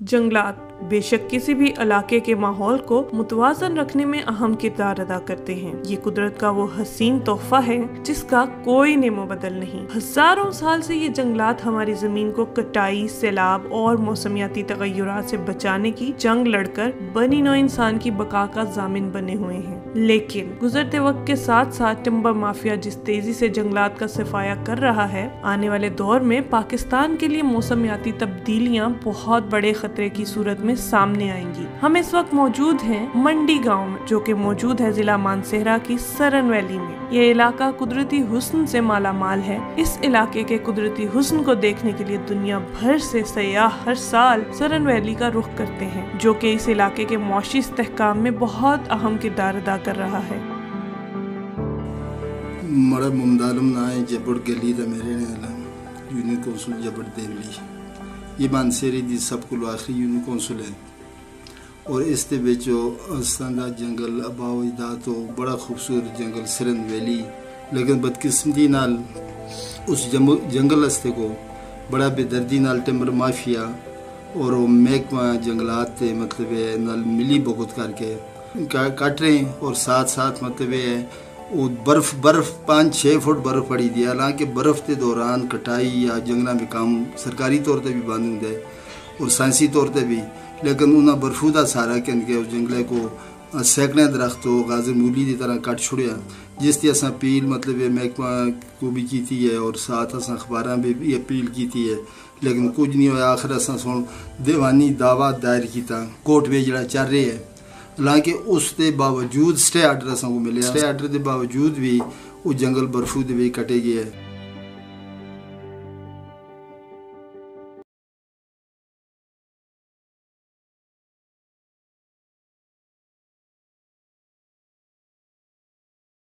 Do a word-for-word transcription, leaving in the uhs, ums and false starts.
जंगलात बेशक किसी भी इलाके के माहौल को मुतवाजन रखने में अहम किरदार अदा करते हैं। ये कुदरत का वो हसीन तोहफा है जिसका कोई नेमो बदल नहीं। हजारों साल से ये जंगलात हमारी जमीन को कटाई, सैलाब और मौसमियाती तगय्युरात से बचाने की जंग लड़कर बनी नौ इंसान की बका का जामिन बने हुए हैं। लेकिन गुजरते वक्त के साथ साथ टिम्बर माफिया जिस तेजी से जंगलात का सफाया कर रहा है, आने वाले दौर में पाकिस्तान के लिए मौसमियाती तब्दीलियां बहुत बड़े खतरे की सूरत में सामने आएंगी। हम इस वक्त मौजूद हैं मंडी गांव में, जो कि मौजूद है जिला मानसेहरा की सरन वैली में। ये इलाका कुदरती हुस्न से माला माल है। इस इलाके के कुदरती हुस्न को देखने के लिए दुनिया भर से सयाह हर साल सरन वैली का रुख करते हैं, जो कि इस इलाके के मौशी इस्तेहकाम में बहुत अहम किरदार अदा कर रहा है। मरा मुमदालम नाए जबड़ गली दा मेरे ने यूनियन कौंसिल जबड़ देवली, ये मानसेरे दी सब को आखिरी यूनियन कौंसिल है। और इस दे विच असंदा जंगल अबाविदा तो बड़ा खूबसूरत जंगल सरन वैली, लेकिन बदकिस्मती नाल उस जंगल रस्ते को बड़ा बेदर्दी नाल टिम्बर माफिया और महकमा जंगलात ते मतलब है नाल मिली भुगत करके काट रहे हैं। और साथ साथ मतलब है वो बर्फ बर्फ पाँच छः फुट बर्फ पड़ी दी। हालांकि बर्फ के दौरान कटाई या जंगलों में काम सरकारी तौर पर भी बंद होंगे और साइंसी तौर पर भी, लेकिन उन्हें बर्फूदा सारा के उस जंगले को सैकड़े दरख्तों गाजर मूली की तरह कट छुड़िया, जिसकी अस अपील मतलब है महकमा को भी की है और साथ अस अखबार भी, भी अपील की है, लेकिन कुछ नहीं होया। आखिर अस सुन दीवानी दावा दायर किया कोर्ट में जरा चल रहे है। हालांकि उसके बावजूद स्टे आर्डर अस को मिले, स्टे आर्डर के बावजूद भी वो जंगल बर्फू दे कटे गए है।